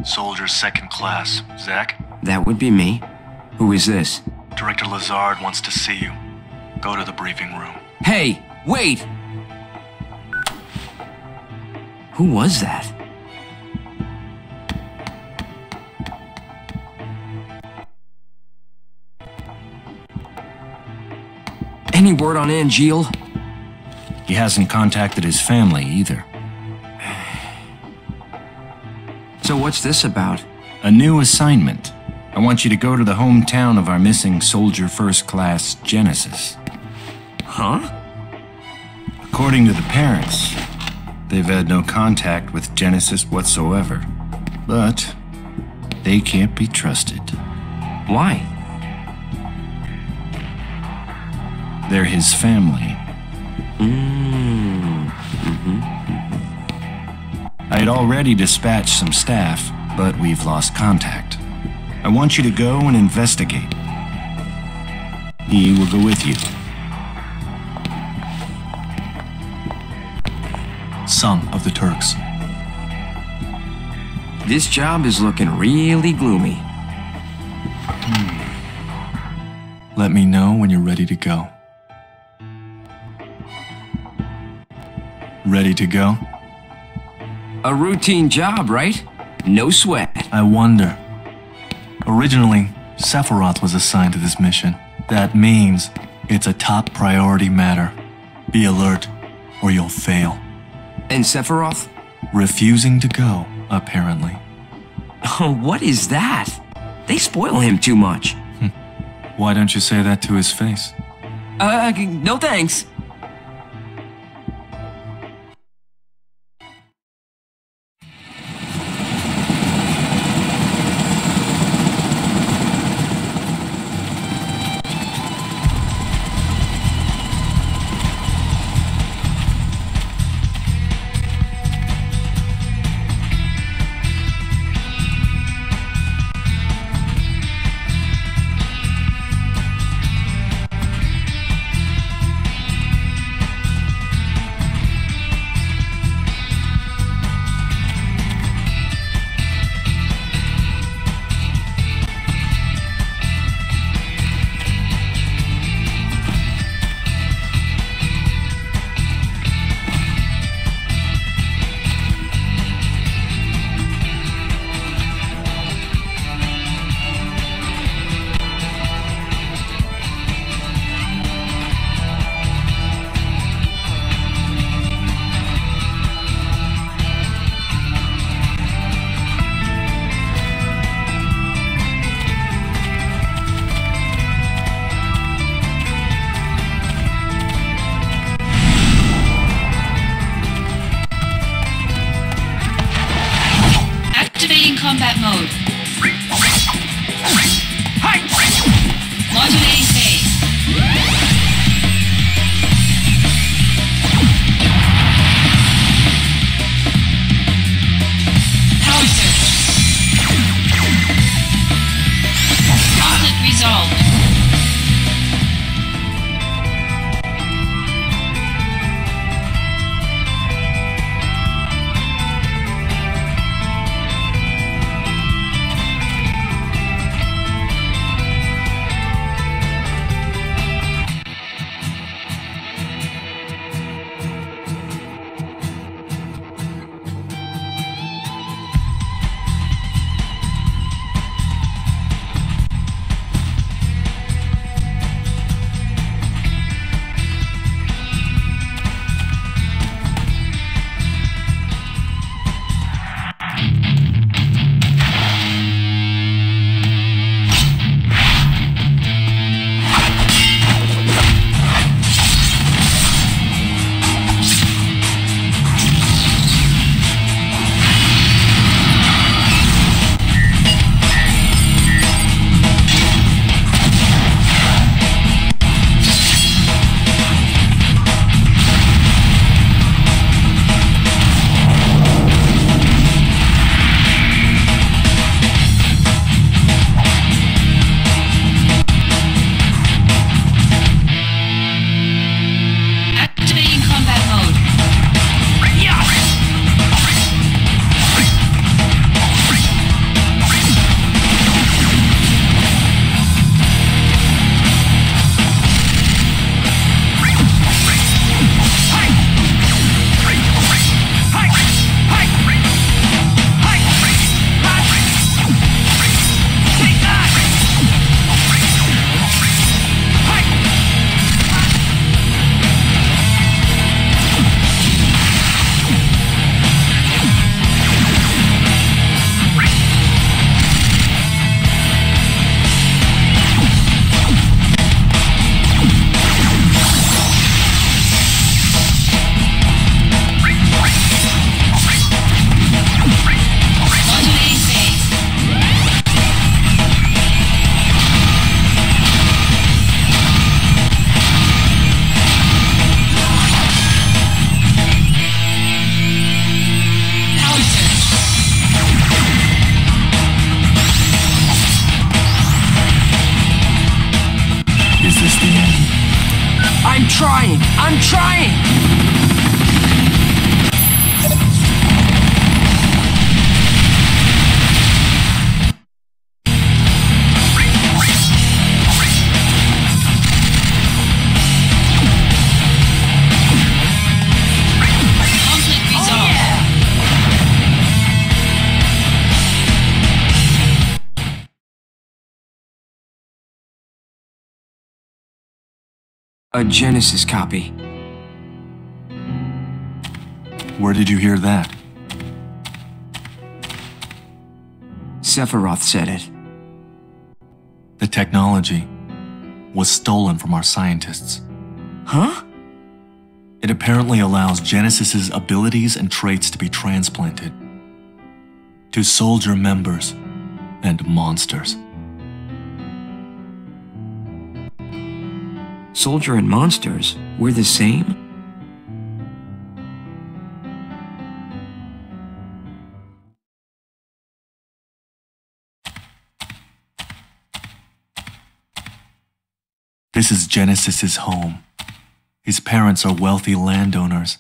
Soldier second class. Zack? That would be me. Who is this? Director Lazard wants to see you. Go to the briefing room. Hey, wait! Who was that? Any word on Angeal? He hasn't contacted his family either. So what's this about? A new assignment. I want you to go to the hometown of our missing Soldier First Class, Genesis. Huh? According to the parents, they've had no contact with Genesis whatsoever. But they can't be trusted. Why? They're his family. I had already dispatched some staff, but we've lost contact. I want you to go and investigate. He will go with you. Son of the Turks. This job is looking really gloomy. Let me know when you're ready to go. Ready to go? A routine job, right? No sweat. I wonder. Originally, Sephiroth was assigned to this mission. That means it's a top priority matter. Be alert, or you'll fail. And Sephiroth? Refusing to go, apparently. Oh, what is that? They spoil him too much. Why don't you say that to his face? No thanks. Combat mode. Modulating phase. Power surge. Conflict resolved. this the end? I'm trying! I'm trying! Conflict resolved. A Genesis copy. Where did you hear that? Sephiroth said it. The technology was stolen from our scientists. Huh? It apparently allows Genesis's abilities and traits to be transplanted to soldier members and monsters. Soldier and monsters, we're the same? This is Genesis's home. His parents are wealthy landowners.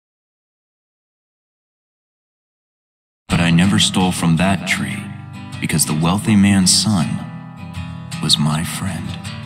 But I never stole from that tree, because the wealthy man's son was my friend.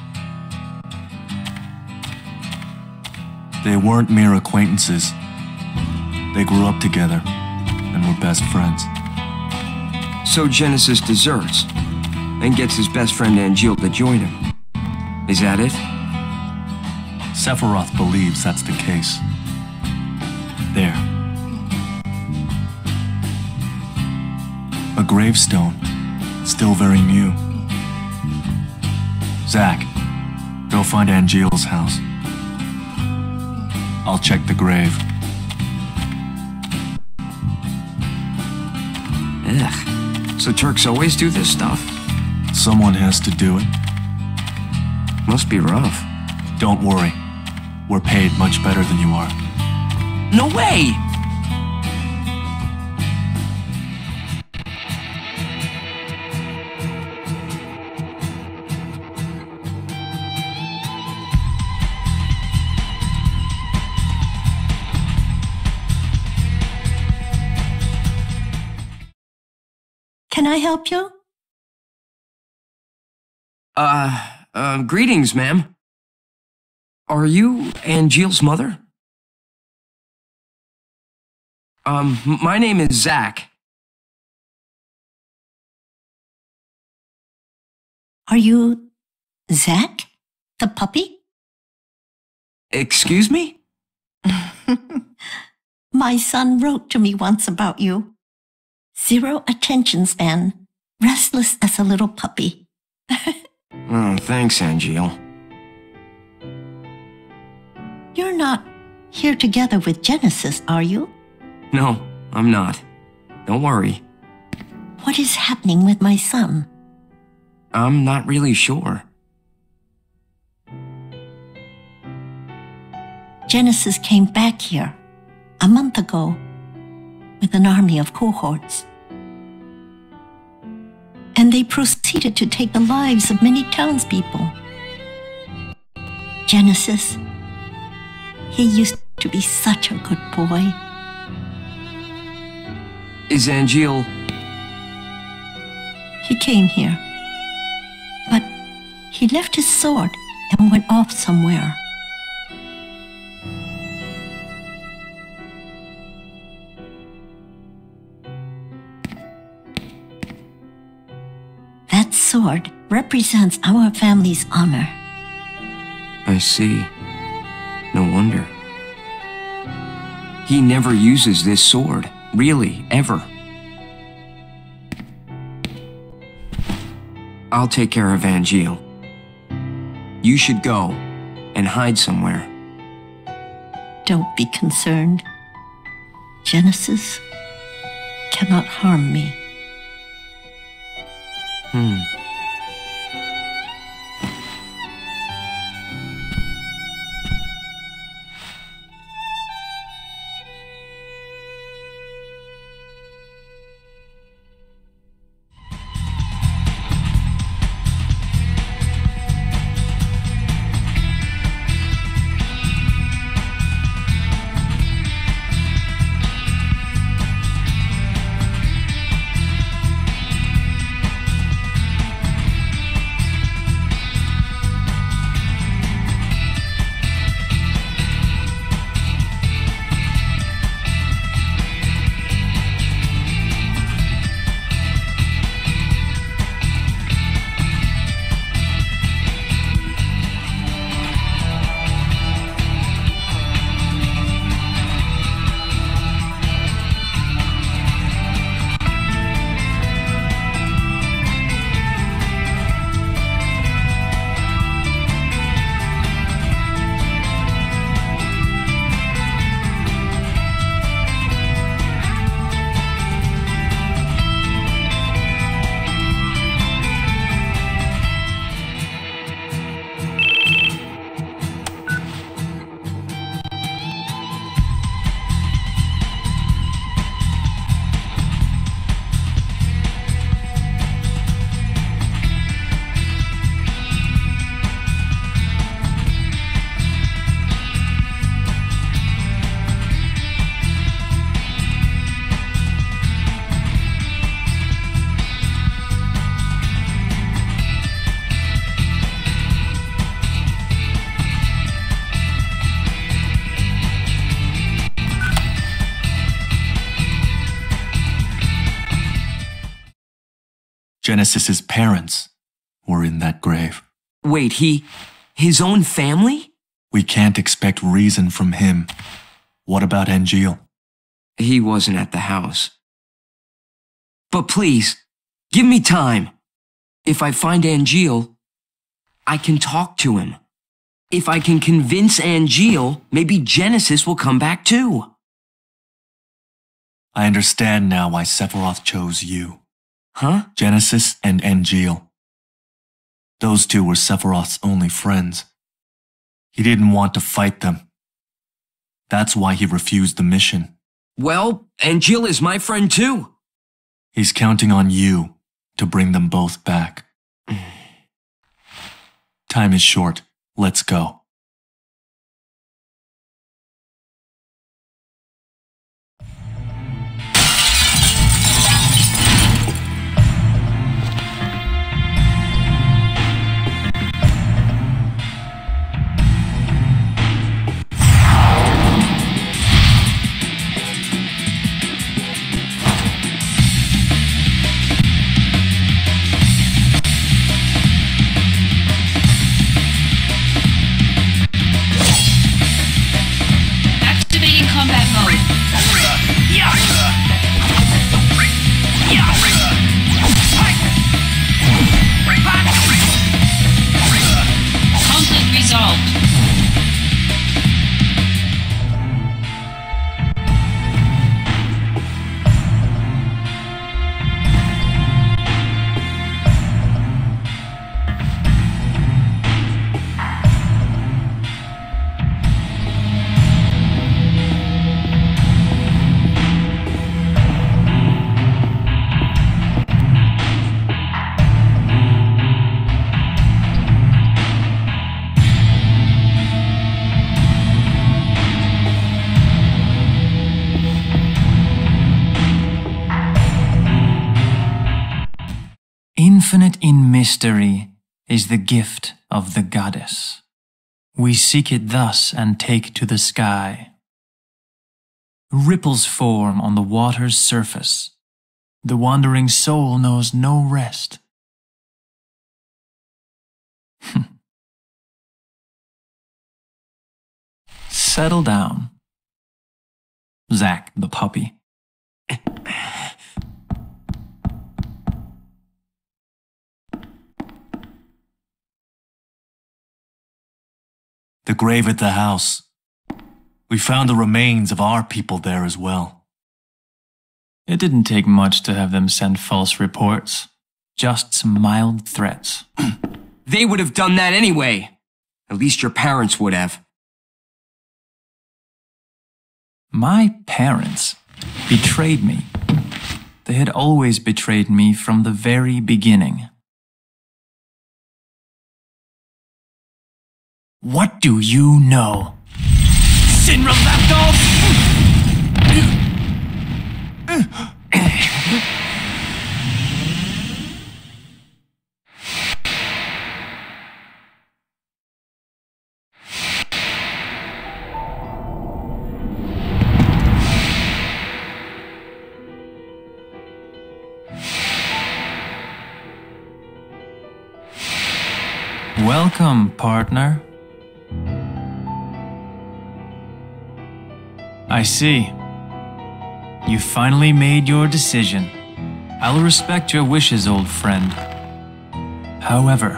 They weren't mere acquaintances. They grew up together and were best friends. So Genesis deserts and gets his best friend Angeal to join him. Is that it? Sephiroth believes that's the case. There. A gravestone, still very new. Zack, go find Angeal's house. I'll check the grave. Ugh. So Turks always do this stuff? Someone has to do it. Must be rough. Don't worry. We're paid much better than you are. No way! Can I help you? Greetings, ma'am. Are you Angeal's mother? My name is Zack. Are you Zack, the puppy? Excuse me? My son wrote to me once about you. 0 attention span, restless as a little puppy. Oh, thanks, Angeal. You're not here together with Genesis, are you? No, I'm not. Don't worry. What is happening with my son? I'm not really sure. Genesis came back here a month ago with an army of cohorts. And they proceeded to take the lives of many townspeople. Genesis, he used to be such a good boy. Is Angeal... He came here, but he left his sword and went off somewhere. That sword represents our family's honor. I see. No wonder. He never uses this sword, really, ever. I'll take care of Angeal. You should go and hide somewhere. Don't be concerned. Genesis cannot harm me. Genesis's parents were in that grave. Wait, his own family? We can't expect reason from him. What about Angeal? He wasn't at the house. But please, give me time. If I find Angeal, I can talk to him. If I can convince Angeal, maybe Genesis will come back too. I understand now why Sephiroth chose you. Huh? Genesis and Angeal. Those two were Sephiroth's only friends. He didn't want to fight them. That's why he refused the mission. Well, Angeal is my friend too. He's counting on you to bring them both back. Time is short. Let's go. Activating combat mode. Conflict resolved. Infinite in mystery is the gift of the goddess. We seek it thus and take to the sky. Ripples form on the water's surface. The wandering soul knows no rest. Settle down. Zack the puppy. The grave at the house. We found the remains of our people there as well. It didn't take much to have them send false reports. Just some mild threats. They would have done that anyway. At least your parents would have. My parents betrayed me. They had always betrayed me from the very beginning. What do you know? Shinra Lapdog! Welcome, partner. I see. You finally made your decision. I'll respect your wishes, old friend. However,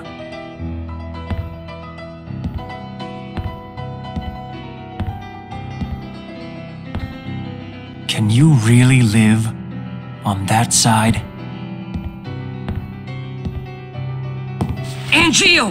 can you really live on that side? Angeal!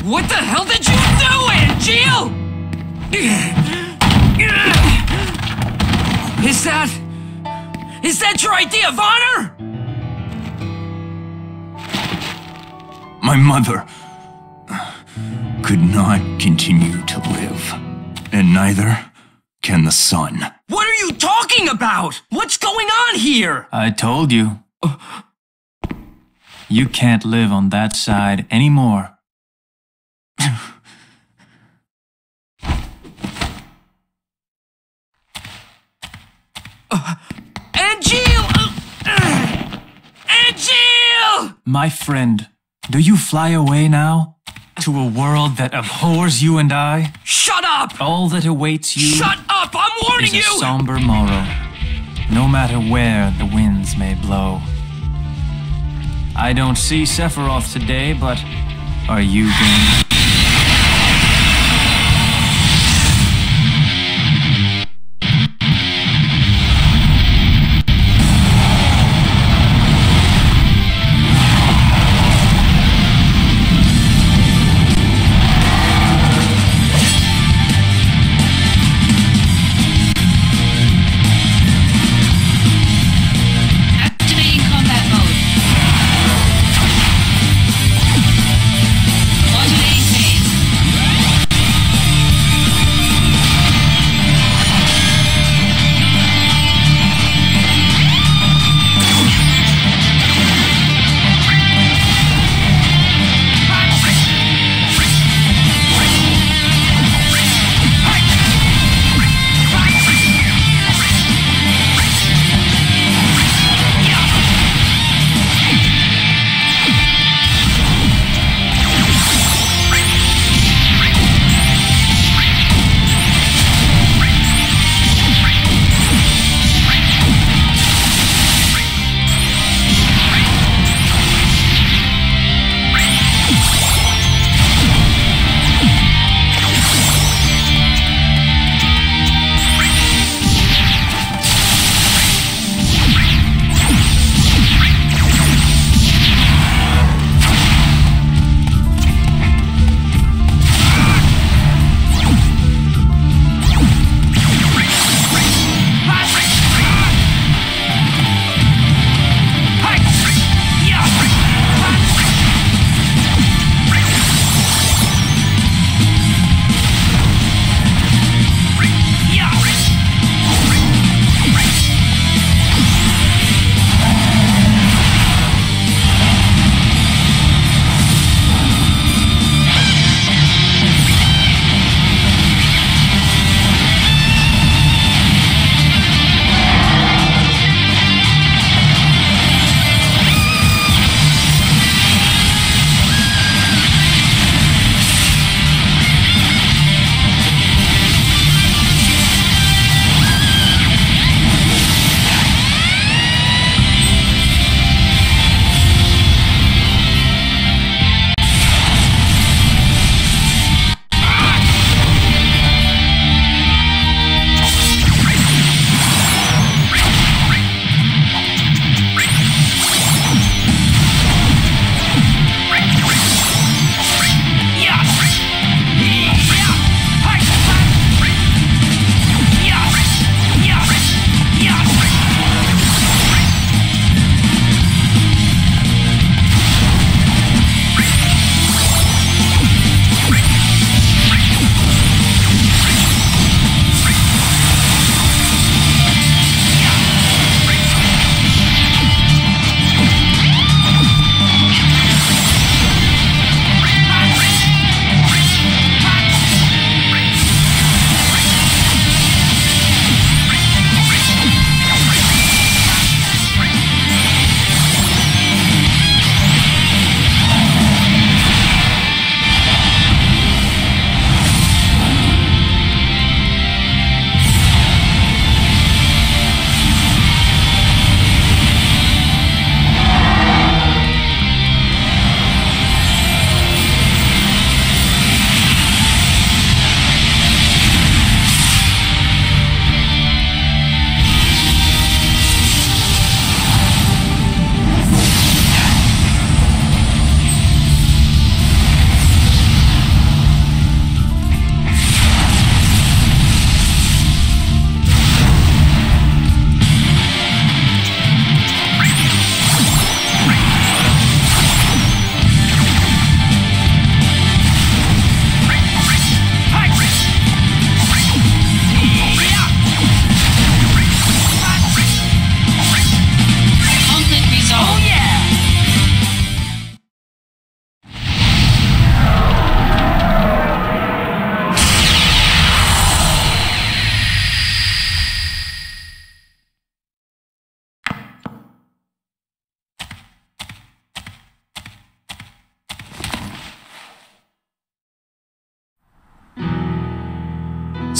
What the hell did you do, Angeal? Is that your idea of honor? My mother could not continue to live, and neither can the son. What are you talking about? What's going on here? I told you. You can't live on that side anymore. Angeal! Angeal! My friend, do you fly away now? To a world that abhors you and I? Shut up! All that awaits you Shut up! I'm warning is a you! somber morrow, no matter where the winds may blow. I don't see Sephiroth today, but are you game? Activating combat mode. Modulating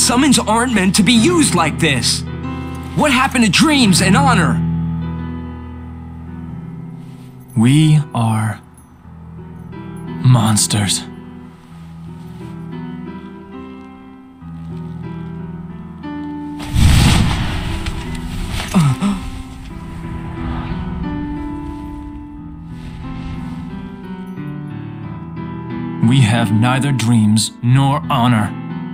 Summons aren't meant to be used like this. What happened to dreams and honor? We are monsters. We have neither dreams nor honor.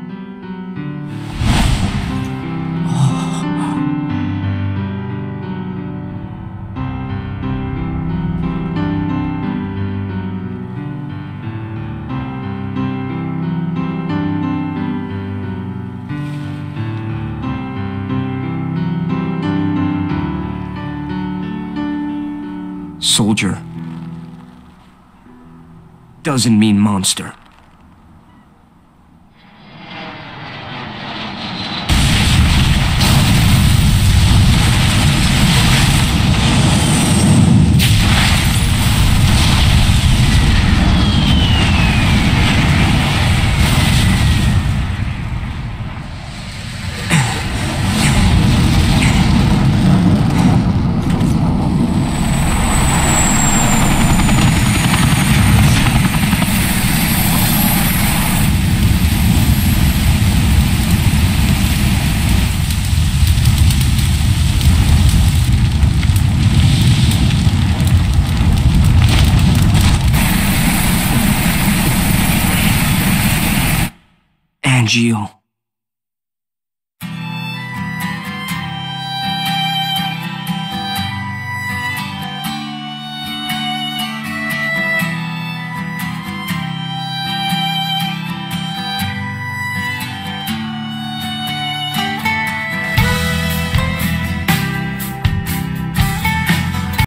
Soldier doesn't mean monster. Angeal.